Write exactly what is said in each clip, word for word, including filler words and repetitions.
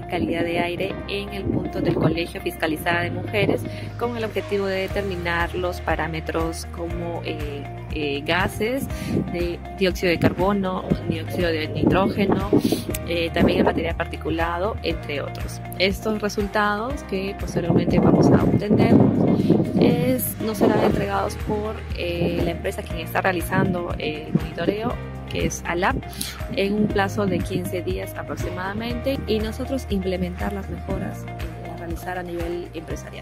calidad de aire en el punto del Colegio Fiscalizada de Mujeres, con el objetivo de determinar los parámetros como eh, eh, gases, de dióxido de carbono, dióxido de nitrógeno, eh, también el material particulado, entre otros. Estos resultados que posteriormente vamos a obtener es, nos serán entregados por eh, la empresa quien está realizando el monitoreo, que es ALAP, en un plazo de quince días aproximadamente, y nosotros implementar las mejoras eh, a realizar a nivel empresarial.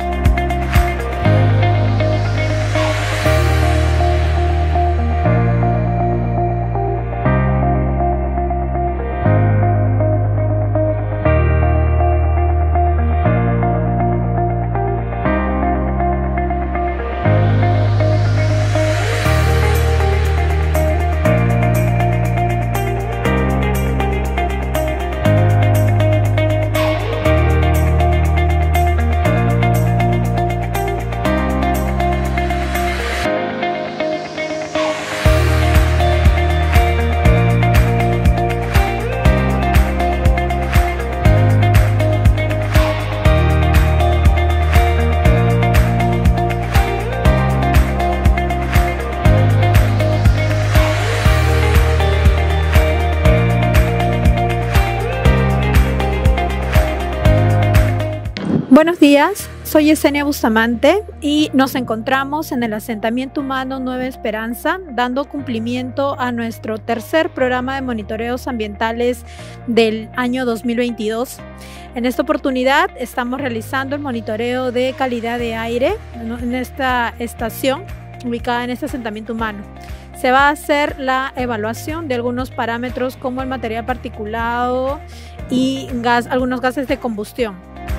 Buenos días, soy Yesenia Bustamante y nos encontramos en el asentamiento humano Nueva Esperanza, dando cumplimiento a nuestro tercer programa de monitoreos ambientales del año dos mil veintidós. En esta oportunidad estamos realizando el monitoreo de calidad de aire en esta estación ubicada en este asentamiento humano. Se va a hacer la evaluación de algunos parámetros como el material particulado y gas, algunos gases de combustión.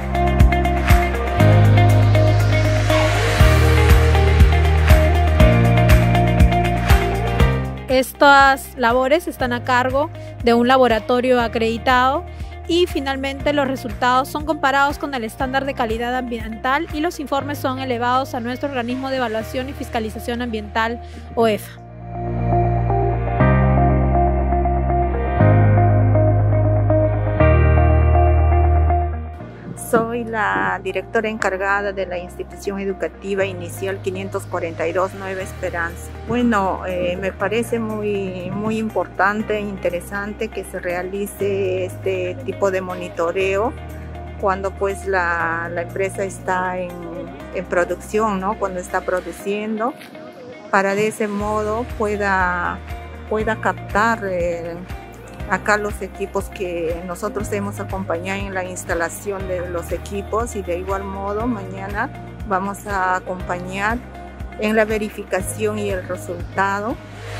Estas labores están a cargo de un laboratorio acreditado y finalmente los resultados son comparados con el estándar de calidad ambiental y los informes son elevados a nuestro organismo de evaluación y fiscalización ambiental, O E F A. Soy la directora encargada de la institución educativa inicial quinientos cuarenta y dos Nueva Esperanza. Bueno, eh, me parece muy, muy importante e interesante que se realice este tipo de monitoreo cuando pues la, la empresa está en, en producción, ¿no? Cuando está produciendo, para de ese modo pueda, pueda captar eh, acá los equipos que nosotros hemos acompañado en la instalación de los equipos, y de igual modo mañana vamos a acompañar en la verificación y el resultado.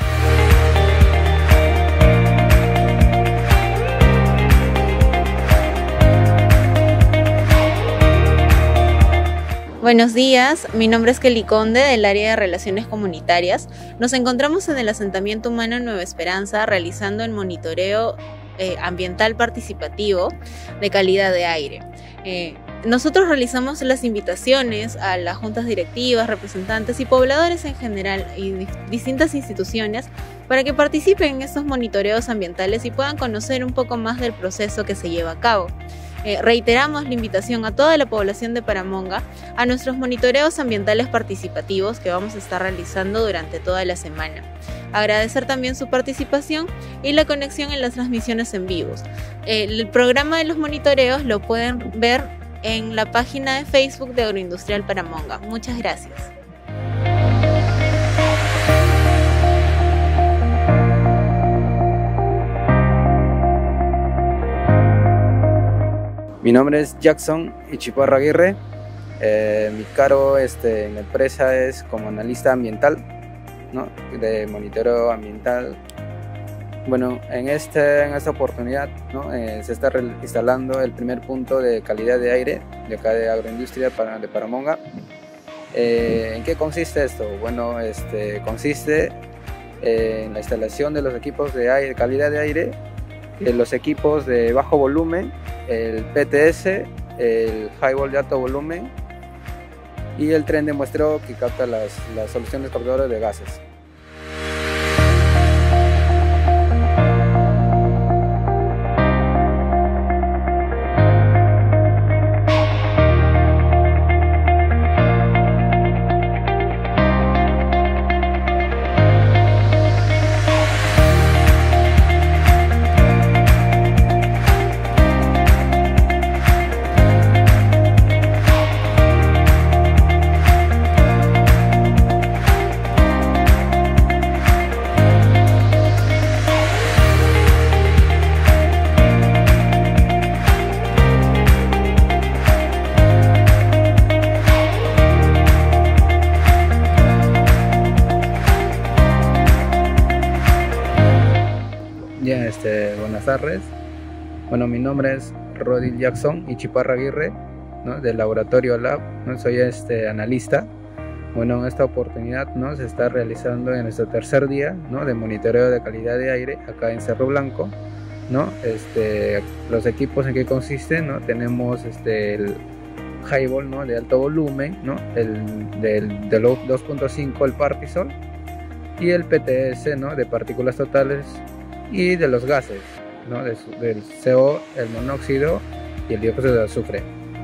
Buenos días, mi nombre es Kelly Conde del área de Relaciones Comunitarias. Nos encontramos en el asentamiento humano Nueva Esperanza realizando el monitoreo eh, ambiental participativo de calidad de aire. Eh, nosotros realizamos las invitaciones a las juntas directivas, representantes y pobladores en general y di- distintas instituciones para que participen en estos monitoreos ambientales y puedan conocer un poco más del proceso que se lleva a cabo. Eh, reiteramos la invitación a toda la población de Paramonga a nuestros monitoreos ambientales participativos que vamos a estar realizando durante toda la semana. Agradecer también su participación y la conexión en las transmisiones en vivos. Eh, el programa de los monitoreos lo pueden ver en la página de Facebook de Agroindustrial Paramonga. Muchas gracias. Mi nombre es Jackson Ichiparra Aguirre. Eh, mi cargo este, en la empresa es como analista ambiental, ¿no? De monitoreo ambiental. Bueno, en, este, en esta oportunidad, ¿no? eh, se está instalando el primer punto de calidad de aire de acá de Agroindustria de Paramonga. Eh, ¿En qué consiste esto? Bueno, este, consiste en la instalación de los equipos de aire, calidad de aire, de los equipos de bajo volumen, el P T S, el Highball de alto volumen y el tren de muestreo que capta las, las soluciones captadoras de gases. buenas tardes. Bueno, mi nombre es Rodil Jackson Ichiparra Aguirre, ¿no? Del Laboratorio Lab, ¿no? Soy este, analista. Bueno, en esta oportunidad, ¿no? Se está realizando en nuestro tercer día, ¿no? De monitoreo de calidad de aire acá en Cerro Blanco, ¿no? Este, los equipos en que consisten, ¿no? Tenemos este, el Highball, ¿no? De alto volumen, ¿no? El del, del dos punto cinco, el Partisol, y el P T S, ¿no? De partículas totales y de los gases, ¿no? De, del C O, el monóxido y el dióxido de azufre.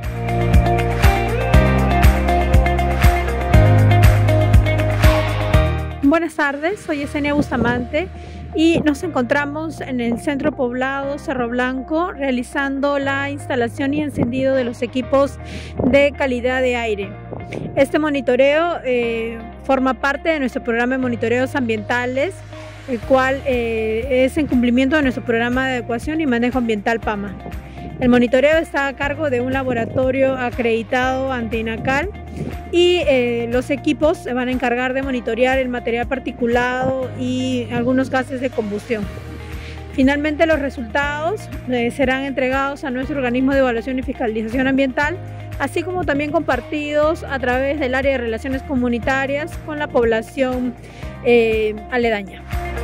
Buenas tardes, soy Yesenia Bustamante y nos encontramos en el centro poblado Cerro Blanco realizando la instalación y encendido de los equipos de calidad de aire. Este monitoreo eh, forma parte de nuestro programa de monitoreos ambientales, el cual eh, es en cumplimiento de nuestro programa de adecuación y manejo ambiental PAMA. El monitoreo está a cargo de un laboratorio acreditado ante INACAL y eh, los equipos se van a encargar de monitorear el material particulado y algunos gases de combustión. Finalmente, los resultados eh, serán entregados a nuestro organismo de evaluación y fiscalización ambiental, así como también compartidos a través del área de relaciones comunitarias con la población eh, aledaña.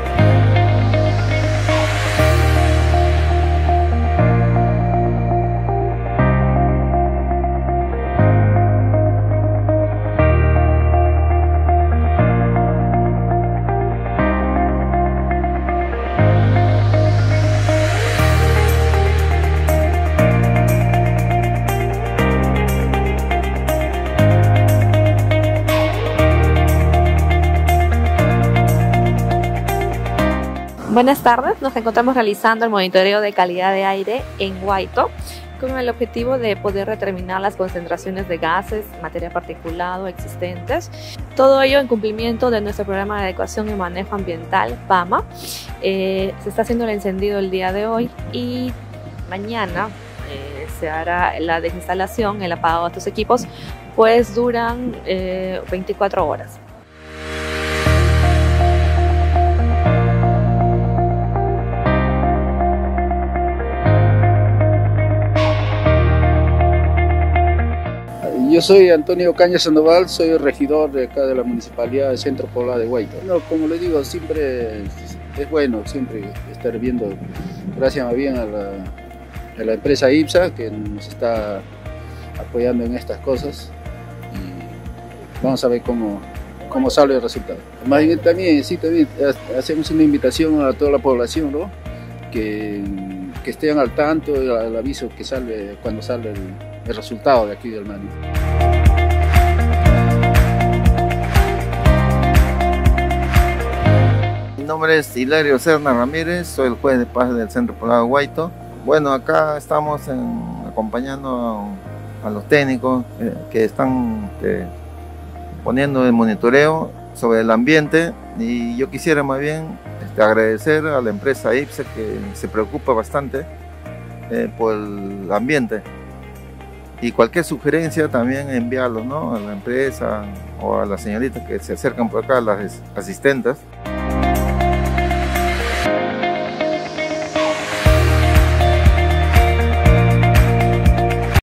Buenas tardes, nos encontramos realizando el monitoreo de calidad de aire en Huayto con el objetivo de poder determinar las concentraciones de gases, materia particulado existentes. Todo ello en cumplimiento de nuestro programa de adecuación y manejo ambiental PAMA. Eh, se está haciendo el encendido el día de hoy y mañana eh, se hará la desinstalación, el apagado de estos equipos, pues duran eh, veinticuatro horas. Yo soy Antonio Caña Sandoval, soy regidor de acá de la Municipalidad del Centro Poblado de Huayto. No, como le digo, siempre es, es bueno siempre estar viendo, gracias más bien a la, a la empresa IPSA que nos está apoyando en estas cosas y vamos a ver cómo, cómo sale el resultado. Más bien también, sí, también hacemos una invitación a toda la población, ¿no? que, que estén al tanto del aviso que sale cuando sale el, el resultado de aquí del MANI. Mi nombre es Hilario Serna Ramírez, soy el juez de paz del Centro Poblado de Huayto. Bueno, acá estamos en, acompañando a, a los técnicos eh, que están eh, poniendo el monitoreo sobre el ambiente, y yo quisiera más bien este, agradecer a la empresa IPSA que se preocupa bastante eh, por el ambiente. Y cualquier sugerencia también enviarlos, ¿no? A la empresa o a las señoritas que se acercan por acá, las asistentes.